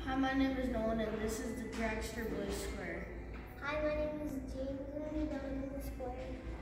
Hi, my name is Nolan, and this is the Dragster Blue Square. Hi, my name is James, and I'm down in the square.